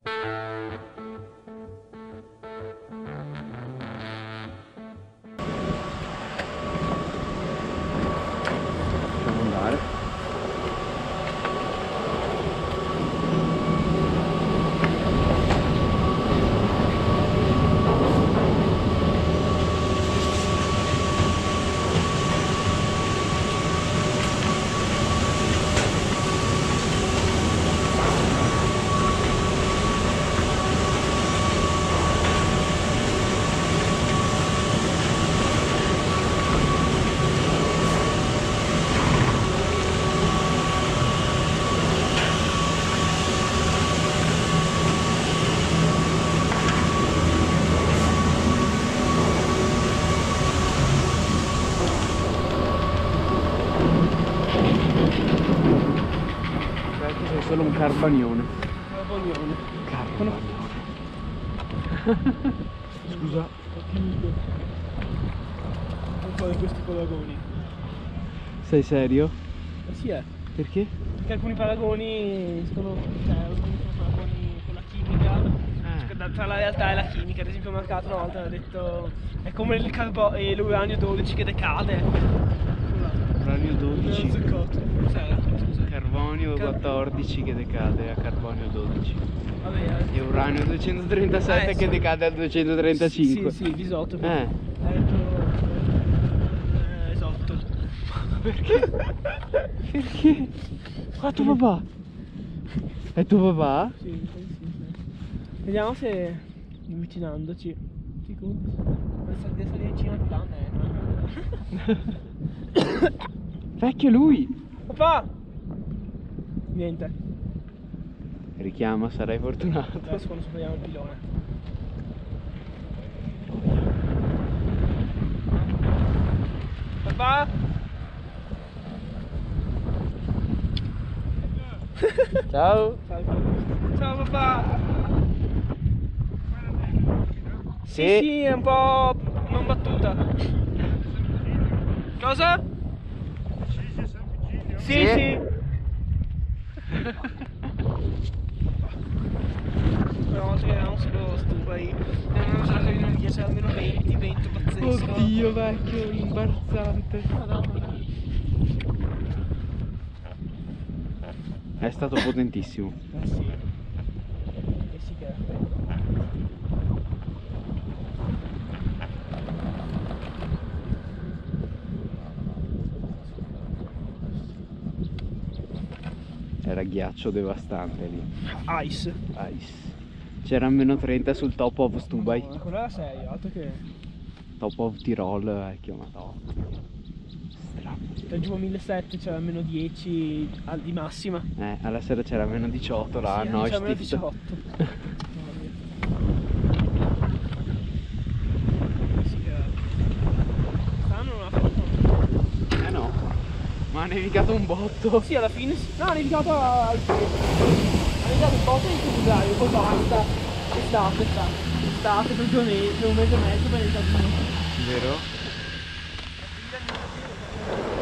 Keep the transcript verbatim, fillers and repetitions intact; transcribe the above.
Solo un carbagnone. Carbagnone. Carbagnone. Scusa. Un po' di questi paragoni. Sei serio? Eh sì è. Perché? Perché alcuni paragoni sono, cioè, alcuni sono paragoni con la chimica. Eh. Cioè, tra la realtà e la chimica. Ad esempio Mercato una volta ha detto è come il carbo e l'uranio dodici che decade. Uranio dodici. Cos'era? Scusa. Carbonio Car quattordici che decade a carbonio dodici. Vabbè, E uranio duecentotrentasette eh, che sì. decade al duecentotrentacinque. Sì, sì, isotopo. Eh. Ha detto eh, esatto. Perché? Perché? Qua tuo papà? È tuo papà? Sì, sì, sì. Vediamo se avvicinandoci. Sicuro? Penso di essere vicino a Tanne. Vecchio lui! Papà! Niente. Richiama, sarai fortunato. Adesso quando superiamo il pilone. Papà? Ciao! Ciao papà! Sì, Sì, sì, è un po' non battuta. Cosa? Sì, Sì. sì. Una volta che avevamo solo stufa lì, non so che non c'era almeno venti, vento pazzesco. Oddio vecchio, imbarazzante. Madonna. È stato potentissimo. Eh sì. Eh sì che è. Era ghiaccio devastante lì. Ice. Ice. C'era meno trenta sul top of Stubai. Madonna, quello era serio, altro che. Top of Tirol, vecchio, madonna. Strano. Da giù a millesettecento c'era meno dieci al- di massima. Eh, alla sera c'era meno diciotto là, Sì, no? c'era meno Stift. diciotto. Sì, eh. Quest'anno non ha fatto. Eh no, ma ha nevicato un botto. Sì, alla fine sì. No, ha nevicato al ha nevicato un po' in febbraio, poi basta. Estate, estate. Estate per due mesi, per un mese e mezzo, poi è nevicato molto. Vero?